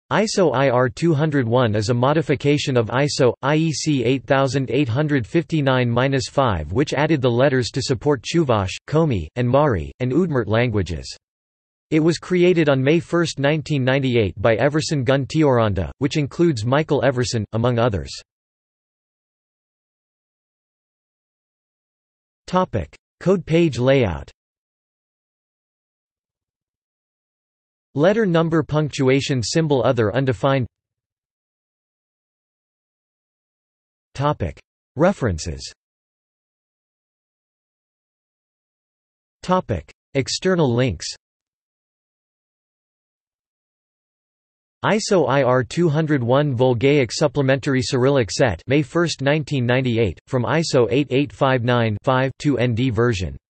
ISO-IR-201 is a modification of ISO/IEC 8859-5 which added the letters to support Chuvash, Komi, and Mari, and Udmurt languages. It was created on May 1, 1998 by Everson Gun Tioranda, which includes Michael Everson, among others. Code page layout. Letter number punctuation symbol other undefined. References. External links. ISO-IR-201 Volgaic Supplementary Cyrillic Set May 1, 1998, from ISO 8859-5 2 ND version.